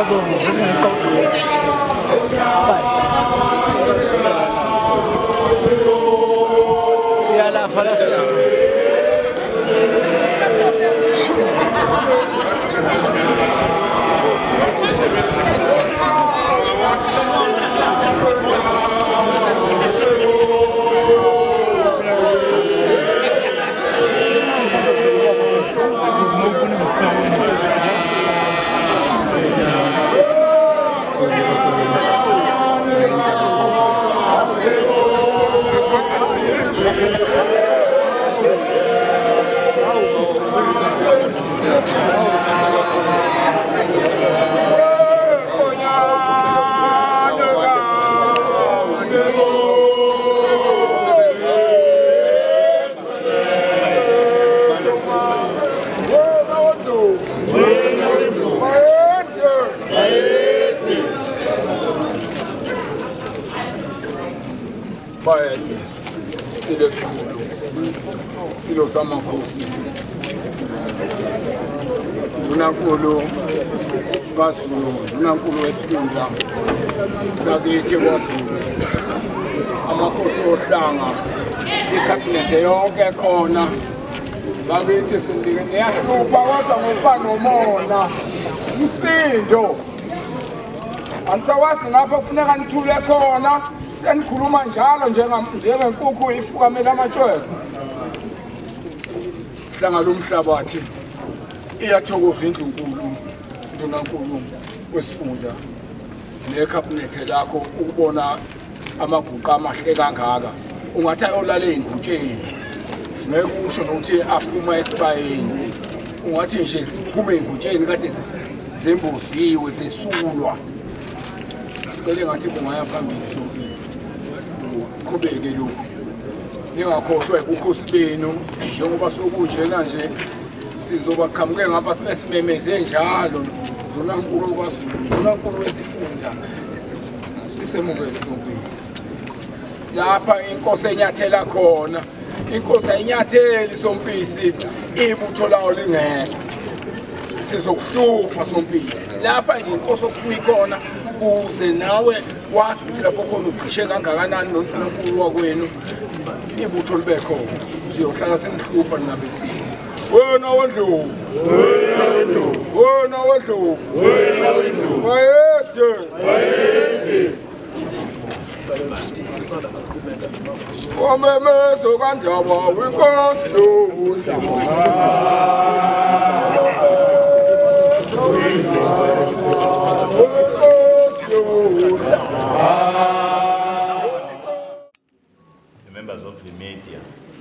Silo samakhosi unankulu kaZulu unankulu wesifunda sakithi kwaZulu amakhosi ohlanga ikhabinete yonke khona bakithi sindike niyahlupa kodwa ngokuba nomona umsindo angisawazi ngapha kufuneka nithule khona senikhuluma njalo njengenkukhu ifukamela amatshwele hlanga lomhlabathi iyathokoza indlunkulu ndunankulu wesifunda nekhabinethe lakho ukubona amaguqa amahle kangaka ungathi ayolala ey'ngutsheni ngeke usho nokuthi aphuma esibayeni ungathi nje kuphume ey'ngutsheni kade zemboziwe zesulwa cele ngathi kungaya phambili qhubeke lokhu ningakhohlwa ubukhosi benu njengoba sokunjena nje sizobaqhamuke ngapha simesimemeze njalo uNankulu kwaZulu uNankulu wesifunda sisemukele sonkulu lapha inkosi enyathela khona inkosi ayinyatheli Sompisi ibutho lawo lingekho sizokuhlupha Sompisi lapha nje inkosi okuphuma ikhona uze nawe wazi ukuthi lapho khona uqishe kangakanani noNankulu wakwenu ibutho libe khona siyohlala sengihlupha nabesini wena wendlovu wena wendlovu wayethe wamemezo kanjaba winkosi the members of the media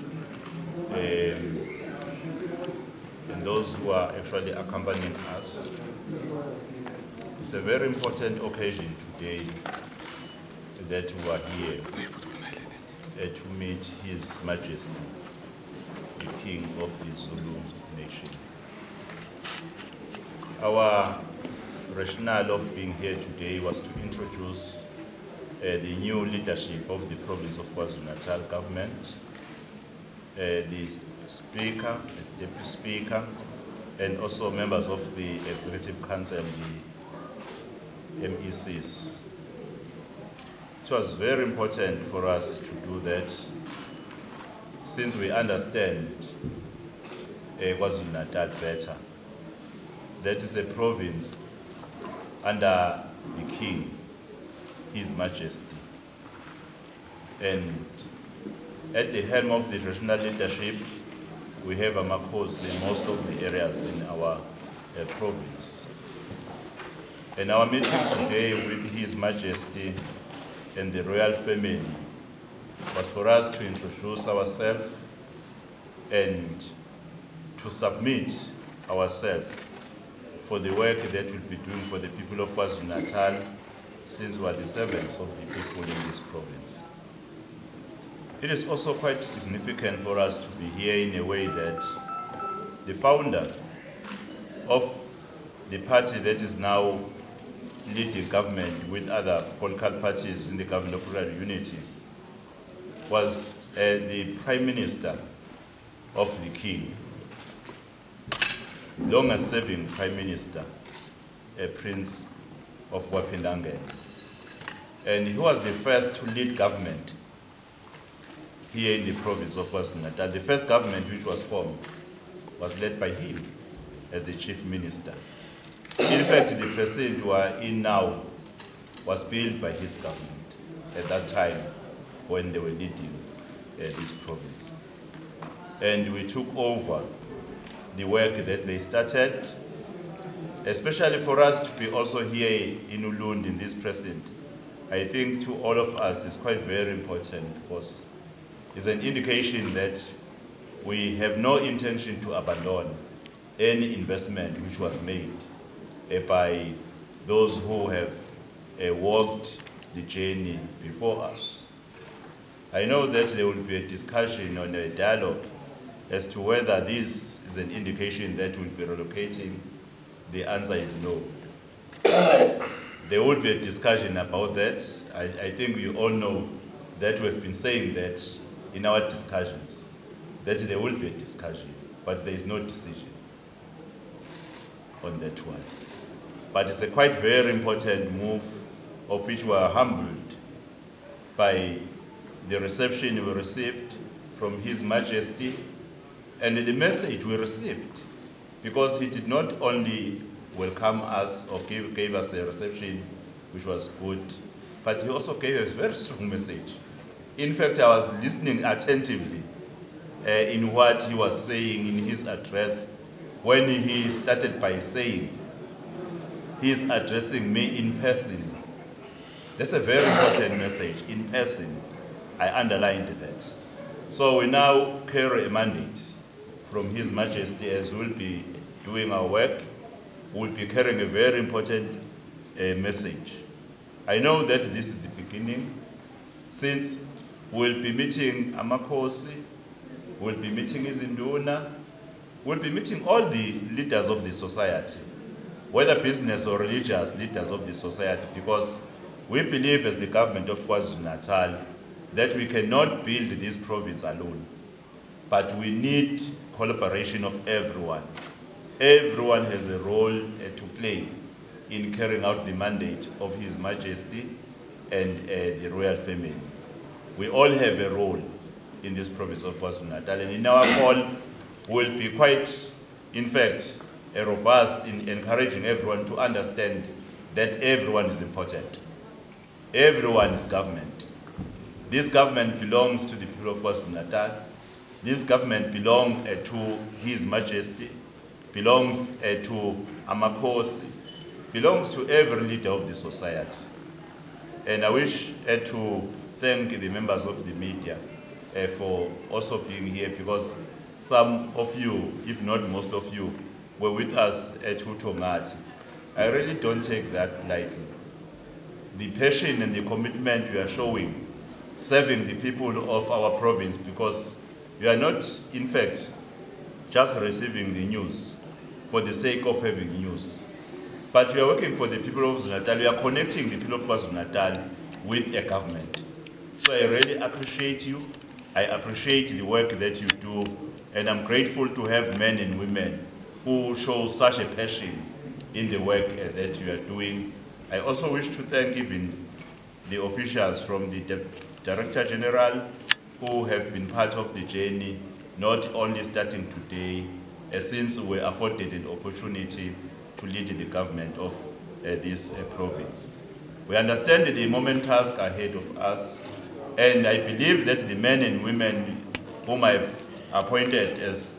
and those who are actually accompanying us. It's a very important occasion today that we are here to meet His Majesty, the King of the Zulu nation. Our rationale of being here today was to introduce the new leadership of the province of KwaZulu-Natal government, the Speaker, the Deputy Speaker, and also members of the Executive Council, the MECs. It was very important for us to do that since we understand KwaZulu-Natal better. That is a province under the King, His Majesty. And at the helm of the traditional leadership, we have amakhosi in most of the areas in our province. And our meeting today with His Majesty and the royal family was for us to introduce ourselves and to submit ourselves for the work that we'll be doing for the people of KwaZulu-Natal, since we are the servants of the people in this province. It is also quite significant for us to be here in a way that the founder of the party that is now leading government with other political parties in the government of rural unity was the Prime Minister of the King, longest serving Prime Minister, Prince of Wapindangen. And he was the first to lead government here in the province of KwaZulu-Natal. The first government which was formed was led by him as the chief minister. In fact, the president we are in now was built by his government at that time when they were leading this province. And we took over the work that they started, especially for us to be also here in Ulund in this present. I think to all of us is quite very important because it's an indication that we have no intention to abandon any investment which was made by those who have walked the journey before us. I know that there will be a discussion on a dialogue as to whether this is an indication that we'll be relocating. The answer is no. There will be a discussion about that. I think you all know that we've been saying that in our discussions, that there will be a discussion, but there is no decision on that one. But it's a quite very important move of which we are humbled by the reception we received from His Majesty and the message we received, because he did not only welcome us or gave us a reception which was good, but he also gave a very strong message. In fact, I was listening attentively in what he was saying in his address when he started by saying he is addressing me in person. That's a very important message, in person. I underlined that. So we now carry a mandate from His Majesty as we'll be doing our work. We'll be carrying a very important message. I know that this is the beginning, since we'll be meeting Amakosi, we'll be meeting Izinduna, we'll be meeting all the leaders of the society, whether business or religious leaders of the society, because we believe as the government of KwaZulu-Natal that we cannot build this province alone, but we need collaboration of everyone. Everyone has a role to play in carrying out the mandate of His Majesty and the royal family. We all have a role in this province of KwaZulu-Natal, and in our call will be quite, in fact, robust in encouraging everyone to understand that everyone is important. Everyone is government. This government belongs to the people of KwaZulu-Natal. This government belongs to His Majesty, belongs to Amakosi, belongs to every leader of the society. And I wish to thank the members of the media for also being here, because some of you, if not most of you, were with us at Utongati. I really don't take that lightly. The passion and the commitment we are showing, serving the people of our province, because we are not, in fact, just receiving the news for the sake of having news, but we are working for the people of KwaZulu-Natal. We are connecting the people of KwaZulu-Natal with a government. So I really appreciate you. I appreciate the work that you do, and I'm grateful to have men and women who show such a passion in the work that you are doing. I also wish to thank even the officials from the Director General who have been part of the journey, not only starting today, since we were afforded an opportunity to lead the government of this province. We understand the momentous task ahead of us, and I believe that the men and women whom I've appointed as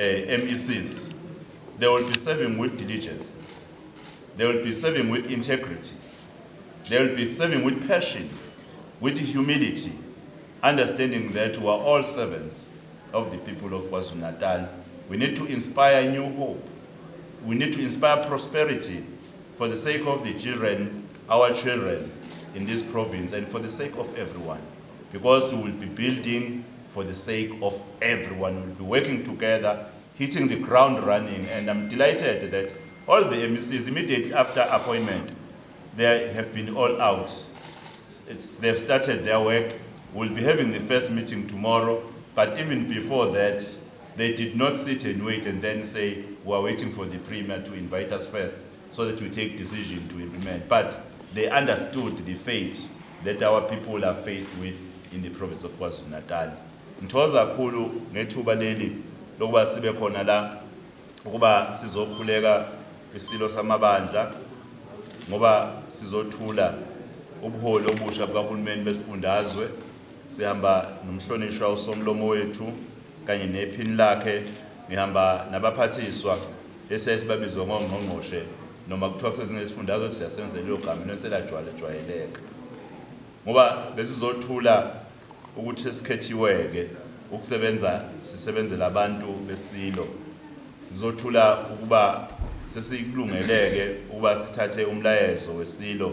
MECs, they will be serving with diligence. They will be serving with integrity. They will be serving with passion, with humility, understanding that we are all servants of the people of KwaZulu-Natal. We need to inspire new hope. We need to inspire prosperity for the sake of the children, our children in this province, and for the sake of everyone. Because we will be building for the sake of everyone. We will be working together, hitting the ground running, and I'm delighted that all the MECs immediately after appointment, they have been all out. They've started their work. We'll be having the first meeting tomorrow, but even before that, they did not sit and wait and then say, we're waiting for the Premier to invite us first so that we take decision to implement. But they understood the fate that our people are faced with in the province of KwaZulu-Natal. Ngithokoza kakhulu ngethuba leli lokuba sibe khona la ukuba sizokhuleka isilo samabandla ngoba sizothula ubuholi obusha bukahulumeni besifundazwe. Sihamba nomhlonishwa uSomlomo wethu kanye nephini lakhe, ngihamba nabaphathiswa esesibabizwa ngongqongqoshe noma kuthiwa kusezingezifundazwe ukuthi siyasebenza lelo gama neselajwayeleka ngoba besizothula ukuthi esikhethiweke ukusebenza sisebenzela abantu besilo. Sizothula ukuba sesikulungeleke ukuba sithathe umlayezo wesilo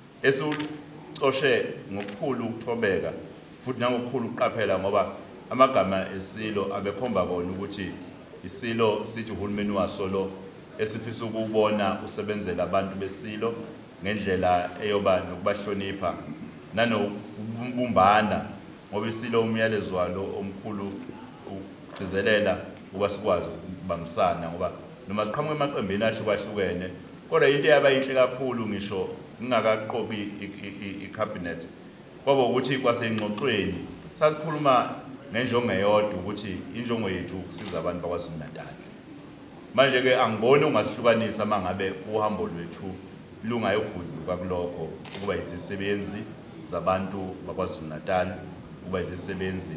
esiucoshe ngokukhulu ukuthobeka futhi nangokukhulu ukuqaphela ngoba amagama esilo abekhomba kona ukuthi isilo sithi uhulumeni waso lo esifisa ukubona usebenzela abantu besilo ngendlela eyoba nokubahlonipha nanokubumbana ngoba isilo umyalezo walo omkhulu ugcizelela ukuba sikwazi ukubambisana ngoba noma siqhamuka emaqembini ahlukahlukene kodwa into yabayinhle kakhulu ngisho ngingakaqobi icabinet kwaba ukuthi kwasengxoxweni sasikhuluma ngenjongo eyodwa ukuthi injongo yethu ukusiza abantu bakwaZulu-Natal. Manje ke angiboni ungasihlukanisa mangabe uhambo lwethu lungayogudluka kulokho ukuba izisebenzi zabantu bakwaZulu-Natal, ukuba izisebenzi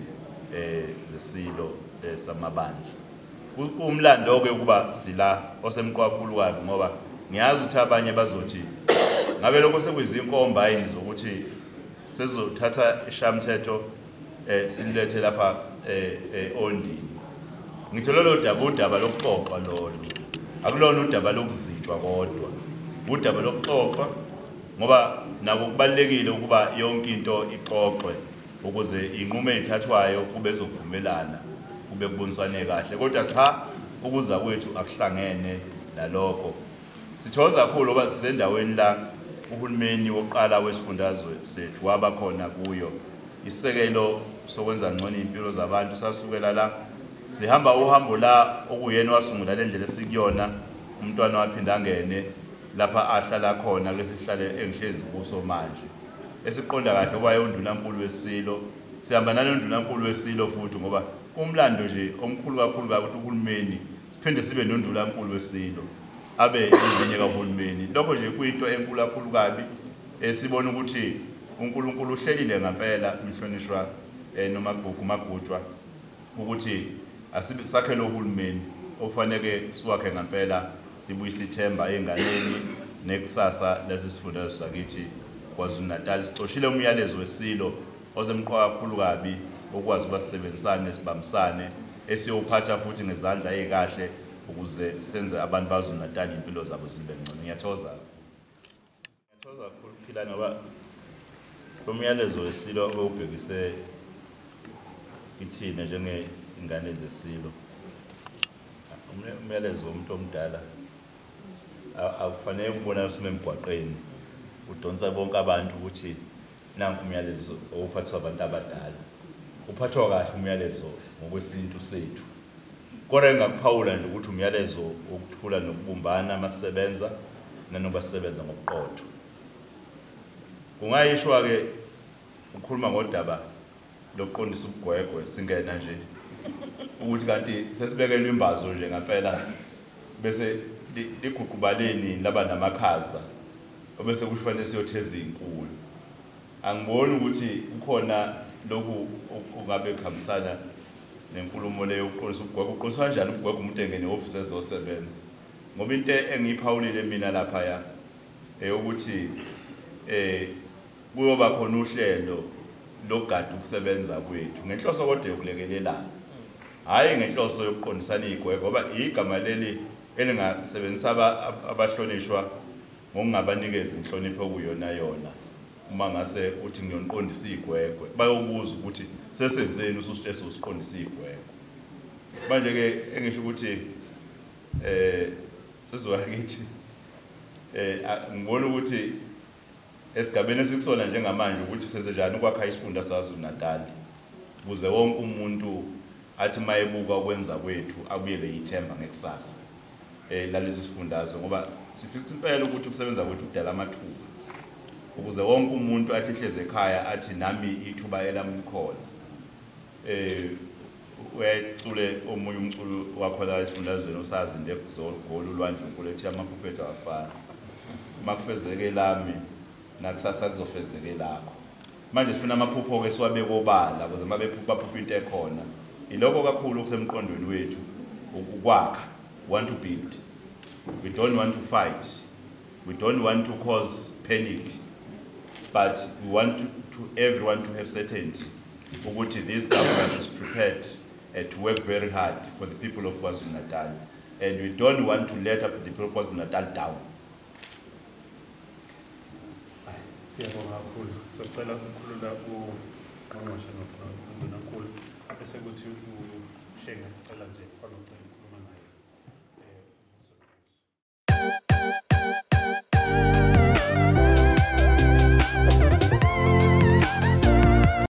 zesilo samabandla. Umlando ke ukuba sila osemqwakhulu kabi ngoba ngiyazi ukuthi abanye bazothi ngabe lokho sekuyizinkomba yini zokuthi sezothatha ishamthetho silethe lapha ondini. Ngitho lolo udaba lokuxoxa lolo akulona udaba lokuzitshwa kodwa udaba lokuxoxa ngoba nako kubalekile ukuba yonke into ixoxwe ukuze inqumo ezithathwayo kube zokuvumelana kube kuboniswane kahle kodwa cha ukuza kwethu akuhlangene nalokho. Sithokoza kakhulu ngoba sisendaweni la uhulumeni woqala wesifundazwe sethu waba khona kuyo isekelo sokwenza ngcono impilo zabantu. Sasukela la sihamba uhambo la okuyena wasungula le ndlela esikuyona umntwana waphinda angene lapha ahlala khona lesihlale engihlezi kuso manje esiqonda kahle kwaye undunankulu wesilo. Sihamba nalondunankulu wesilo futhi ngoba umlando nje omkhulu kakhulu ukuthi uhulumeni siphinde sibe nondunankulu wesilo abe ingxenye kahulumeni. Lokho nje kuyinto enkulu kakhulu kabi esibona ukuthi uNkulunkulu uhlelile ngempela umhlonishwa noma Magutshwa ukuthi asisakhele uhulumeni ofanele siwakhe ngempela sibuyise ithemba enganeni nekusasa lesifundazwe sakithi KwaZulu-Natal. Sicoshile umyalezo wesilo ozemqoka kakhulu kabi okwazi basebenzisane sibambisane esiyophatha futhi ngezandla ezikahle ukuze senze abantu baZulu-Natal impilo zabo zibe ngcono. Ngiyathokoza kakhulu Philani ngoba umyalezo wesilo obubhekise ithina njengezingane zesilo. Umyalezo womuntu omdala akufanele ukubona usime emgwaqeni udonsa bonke abantu ukuthi nanku umyalezo ophathwa abantu abadala. Uphathwa kahle umyalezo ngokwesintu sethu. Kodwa engakuphawula nje ukuthi umyalezo wokuthula nokubumbana amasebenza nanobasebenza ngokuqotho. Kungayishwa ke ukukhuluma ngodaba lokuqondisa ubugwegwe singena nje ukuthi kanti sesibekela imbazo nje ngempela bese liguqubaleni laba namakhaza obese kufanele siyotheza izinkulu. Angiboni ukuthi ukhona lokhu ungabe kuhambisana nenkulumo leyo yokuqondisa ubugwegwe. Uqondiswa kanjani ubugwegwe umuntu engene office ezosebenza ngoba into engiyiphawulile mina lapha ya ukuthi kuyoba khona uhlelo lokugada ukusebenza kwethu ngenhloso kodwa yokulekelelana hayi ngenhloso yokuqondisana igwegwe ngoba igama leli elingasebenzisa abahlonishwa ngokungabanikeza inhlonipho kuyona yona. Uma ngase uthi ngiyonqondisa igwegwe bayobuza ukuthi sesenzeni ususeso siqondisa igwegwe. Manje ke engisho ukuthi sizoyakithi ngibona ukuthi esigabeni esikusona njengamanje ukuthi senze njani ukwakha isifunda saZulu-Natal ukuze wonke umuntu athi mayebuka ukwenza kwethu abuyele ithemba ngekusasa. lalezi sifundazwe ngoba sifisa impela ukuthi ukusebenza kwethu kudala amathuba ukuze wonke umuntu athi ehleze ekhaya athi nami ithuba elami likhona. Uyacule omunye umculo wakho la esifundazweni osazi ndekuzogolo ulwandle unkulu ethi amaphupho ethu afana. Makufezeke lami nakusasa kuzofezeke lakho. Manje sifuna amaphupho ke siwabeke obala ukuze mabephupha into ekhona. Iloko kakhulu okusemqondweni wethu ukwakha. We want to build. We don't want to fight. We don't want to cause panic. But we want everyone to have certainty. This government is prepared to work very hard for the people of KwaZulu-Natal. And we don't want to let the people of KwaZulu-Natal down. Siyabonga kakhulu. Sicela ukukhulula uNgqongqoshe noNkulunkulu bese kuthi uShenga sicela nje khona.